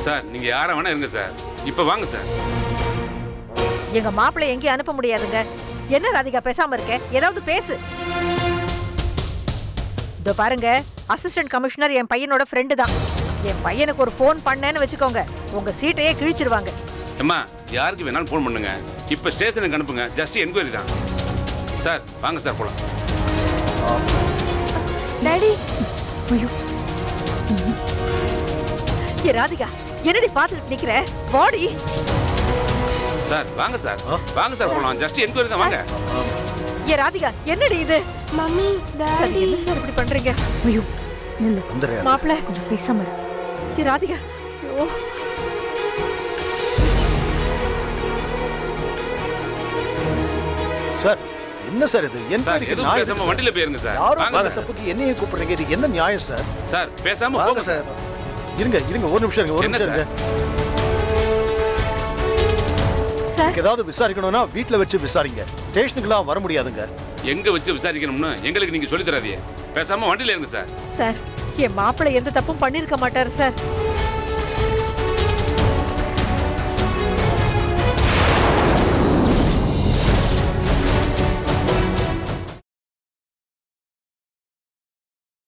Sir நீங்க யார வேணா இருங்க சார். இப்ப வாங்க சார். எங்க மாப்பிள்ளை எங்கேயும் அனுப்ப முடியாதுங்க. என்ன ராதிகா பேசாம இருக்க? ஏதாவது பேசு. இதோ பாருங்க, அசிஸ்டன்ட் கமிஷனர் என் பையனோட ஃப்ரெண்டு தான். என் பையனுக்கு ஒரு ஃபோன் பண்ணேன்னு வச்சுக்கோங்க, உங்க சீட்டையே கிழிச்சிருவாங்க. அம்மா யாருக்கு வேணாலும் ஃபோன் பண்ணுங்க. இப்ப ஸ்டேஷனுக்கு அனுப்புங்க. ஜஸ்ட் என்கொயரி தான். சார் வாங்க சார் போலாம். டாடி. ஐயோ. ஏ ராதிகா, என்னடி பாத்துட்டு நிக்கிற? வாடி. சார் வாங்க சார். வாங்க சார் போலாம். ஜஸ்ட் என்கொயரி தான் வாங்க. ஏ ராதிகா, என்னடி இது? மம்மி, டாடி என்ன சார் இப்படி பண்றீங்க? ஐயோ நில்லு. மாப்பிள்ளை கொஞ்சம் பேசாம இரு. ஏ ராதிகா. ஐயோ. சார் என்ன சார் இது? சார் எதுவும் பேசாம வண்டியில போயிருங்க சார். வாங்க சார். தப்புக்கு என்னையே கூப்பிடுறீங்க? இது என்ன நியாயம் சார்? சார் பேசாம போங்க சார். இருங்க இருங்க ஒரு நிமிஷம் இருங்க. ஒரு நிமிஷம் இருங்க. சார் ஏதாவது விசாரிக்கணும்னா வீட்ல வச்சு விசாரிங்க. ஸ்டேஷனுக்குலாம் வர முடியாதுங்க. எங்க வச்சு விசாரிக்கணும்னு எங்களுக்கு நீங்க சொல்லி தராதீங்க. பேசாம வண்டியில இருங்க சார். சார் என் மாப்பிள்ளை எந்த தப்பும் பண்ணிருக்க மாட்டாரு சார்.